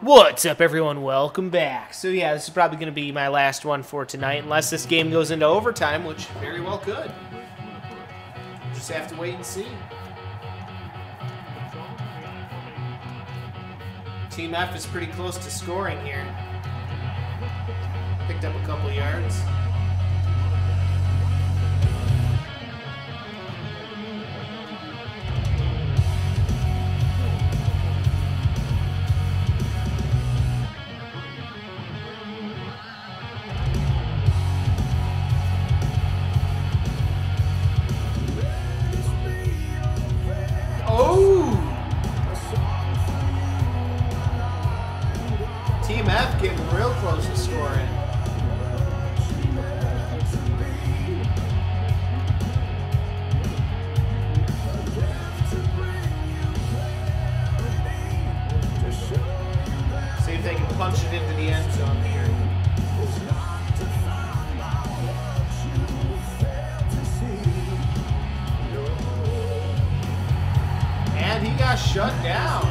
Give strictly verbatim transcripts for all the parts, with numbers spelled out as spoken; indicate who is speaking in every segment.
Speaker 1: What's up, everyone? Welcome back. So yeah, this is probably going to be my last one for tonight, unless this game goes into overtime, which very well could. Just have to wait and see. Team F is pretty close to scoring here. Picked up a couple yards. Team F getting real close to scoring. See if they can punch it into the end zone here. And he got shut down.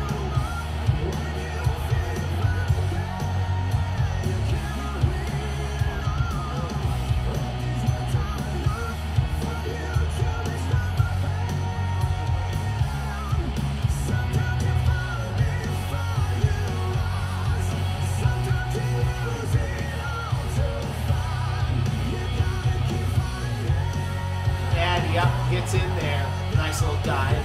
Speaker 1: Yep, gets in there. Nice little dive.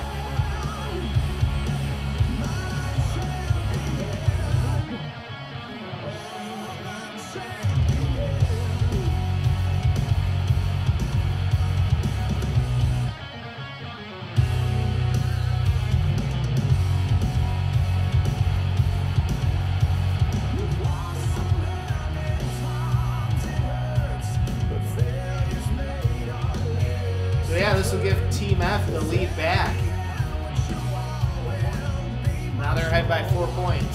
Speaker 1: So yeah, this will give Team F the lead back. Now they're ahead by four points.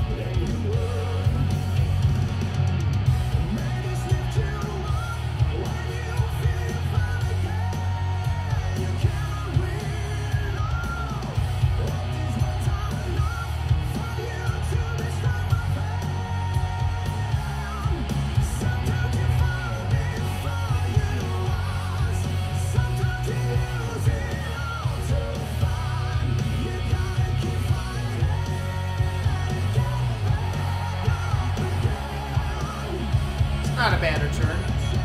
Speaker 1: Not a bad return.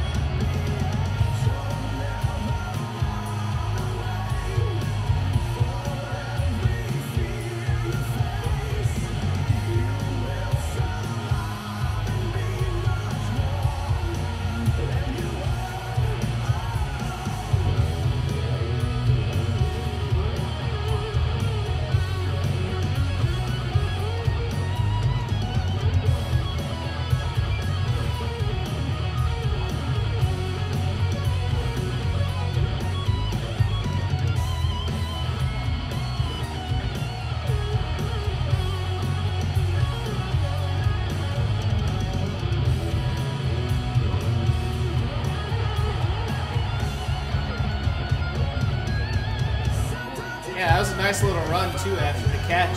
Speaker 1: Yeah, that was a nice little run, too, after the catch.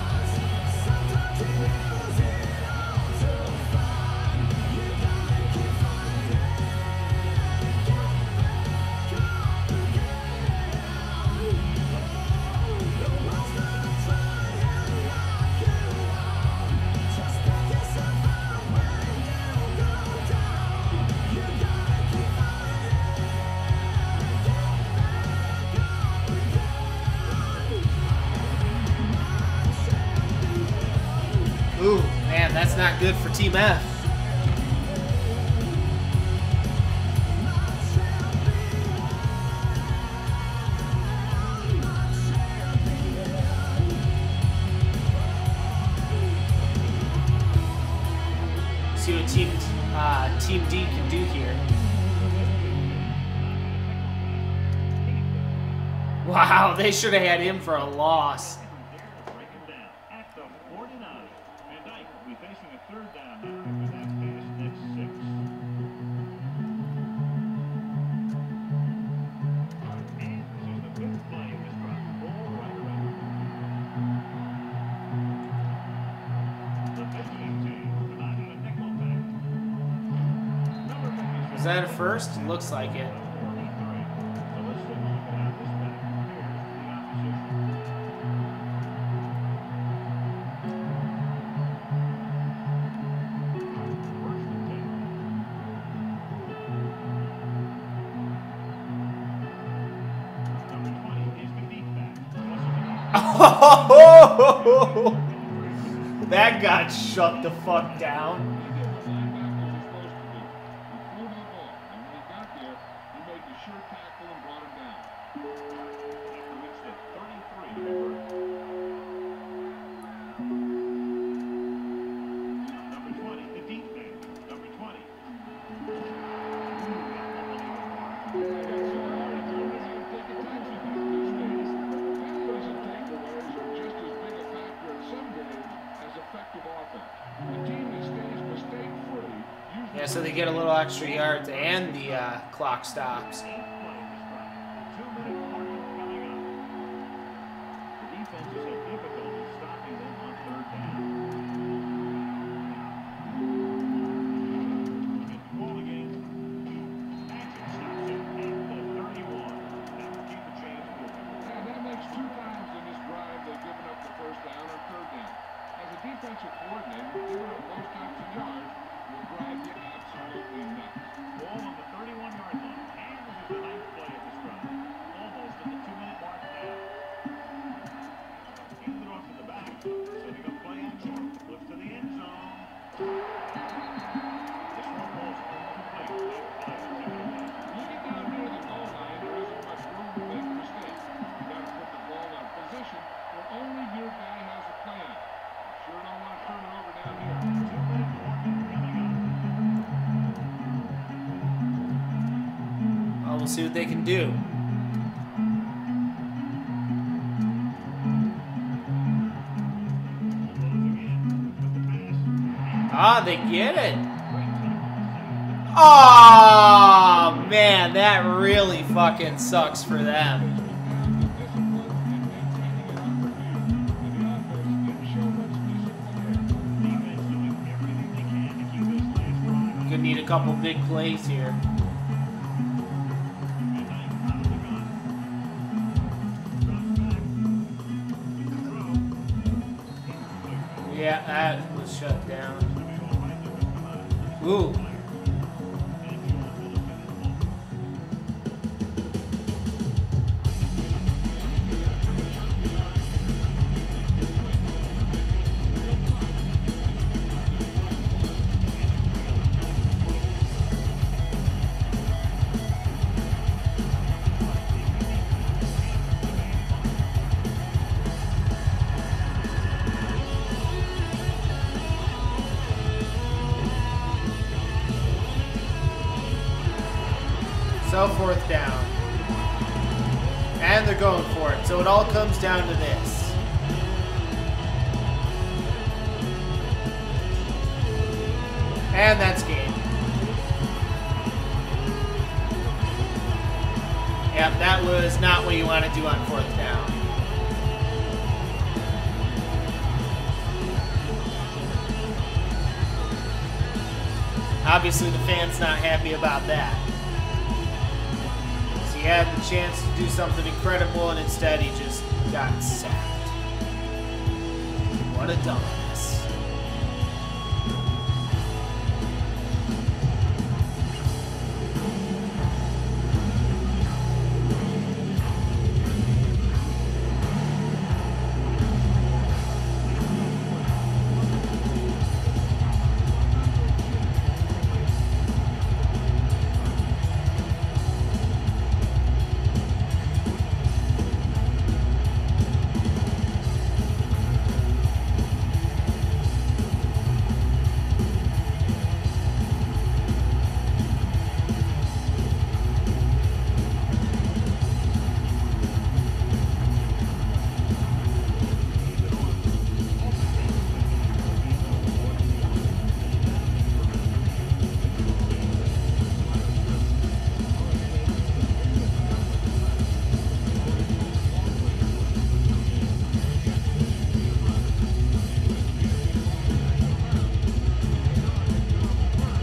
Speaker 1: Ooh, man, that's not good for Team F. See what Team uh, Team D can do here. Wow, they should have had him for a loss. Is that a first? It looks like it. Oh, that got shut the fuck down. Yeah, so they get a little extra yards and the uh, clock stops. We'll see what they can do. Ah, they get it. Oh, man, that really fucking sucks for them. Gonna need a couple big plays here. Yeah, that was shut down. Ooh. So fourth down. And they're going for it. So it all comes down to this. And that's game. Yep, that was not what you want to do on fourth down. Obviously the fan's not happy about that. He had the chance to do something incredible, and instead he just got sacked. What a dumbass.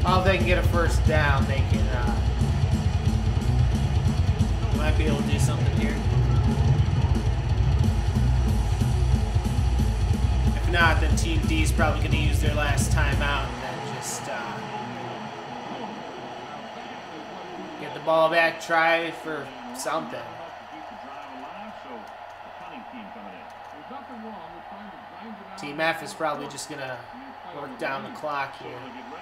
Speaker 1: Oh, if they can get a first down, they can, uh, might be able to do something here. If not, then Team D is probably going to use their last timeout and then just uh, get the ball back, try for something. Team F is probably just going to work down the clock here.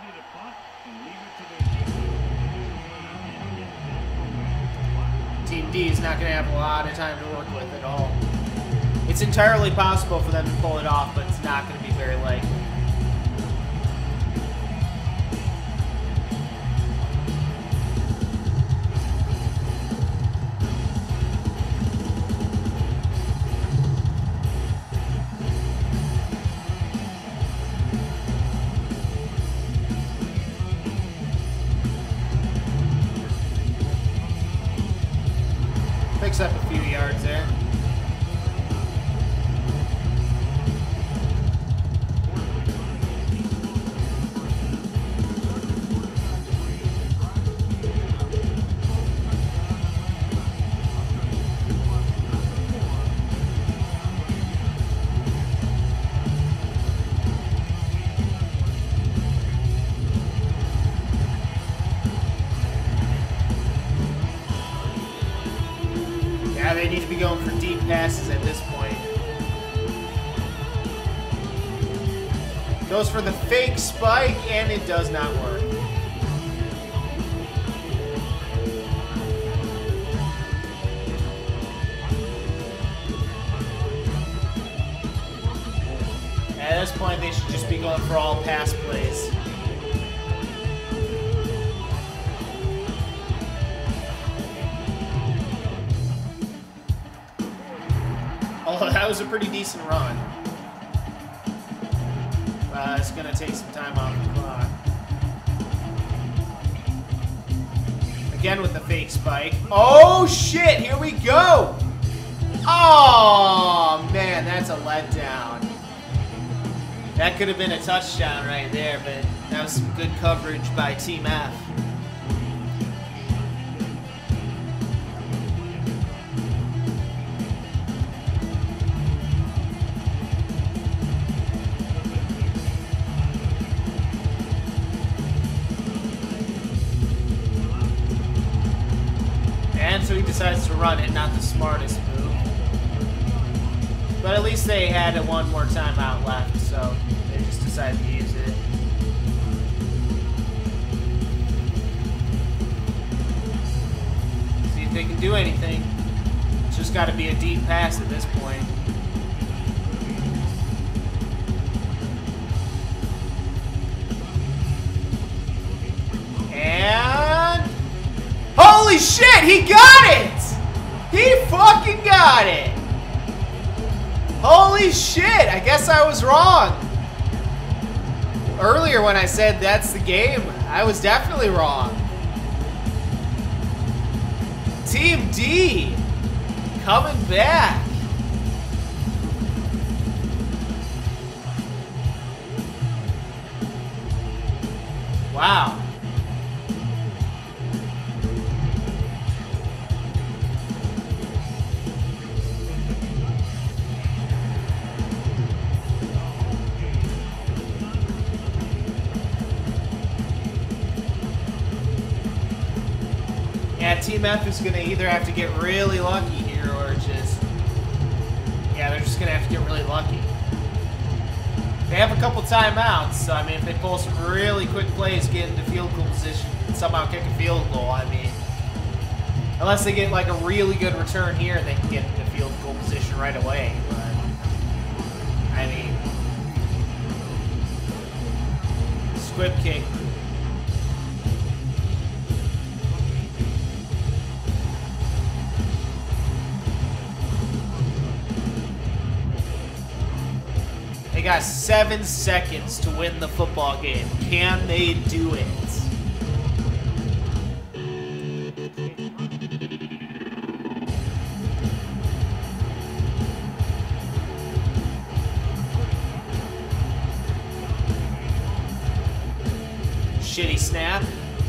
Speaker 1: Team D is not going to have a lot of time to work with at all. It's entirely possible for them to pull it off, but it's not going to be very likely. Picks up a few yards there. Yeah, they need to be going for deep passes at this point. Goes for the fake spike, and it does not work. At this point, they should just be going for all pass plays. Oh, that was a pretty decent run. Uh, it's going to take some time off the clock. Again with the fake spike. Oh, shit! Here we go! Oh, man, that's a letdown. That could have been a touchdown right there, but that was some good coverage by Team F. So he decides to run it, not the smartest move. But at least they had one more timeout left, so they just decided to use it. See if they can do anything. It's just got to be a deep pass at this point. And... holy shit, he got it! He fucking got it! Holy shit, I guess I was wrong. Earlier when I said that's the game, I was definitely wrong. Team D coming back. Wow. Yeah, Team F is going to either have to get really lucky here or just... yeah, they're just going to have to get really lucky. They have a couple timeouts, so, I mean, if they pull some really quick plays, get into field goal position, and somehow kick a field goal, I mean... unless they get, like, a really good return here, they can get into field goal position right away, but... I mean... squib kick. They got seven seconds to win the football game. Can they do it? shitty snap.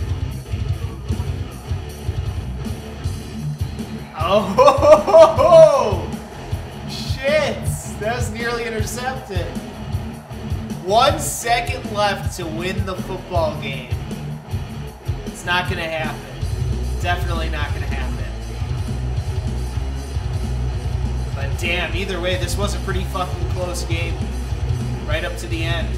Speaker 1: Oh, shit! That was nearly intercepted. One second left to win the football game. It's not gonna happen. Definitely not gonna happen. But damn, either way, this was a pretty fucking close game. Right up to the end.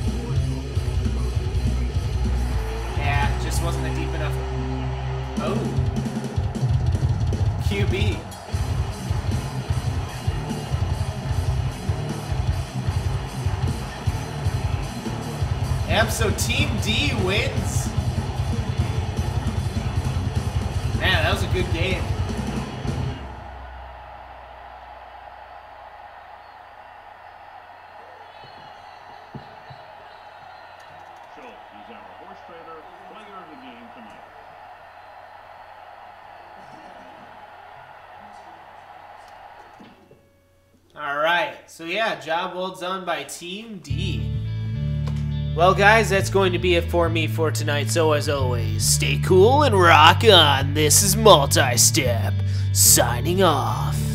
Speaker 1: Yeah, just wasn't a deep enough. Oh. Q B. Yep, so Team D wins. Man, that was a good game.
Speaker 2: Schultz is our horse trader, player of the game tonight.
Speaker 1: All right, so yeah, job well done by Team D. Well, guys, that's going to be it for me for tonight. So as always, stay cool and rock on. This is Multi-Step, signing off.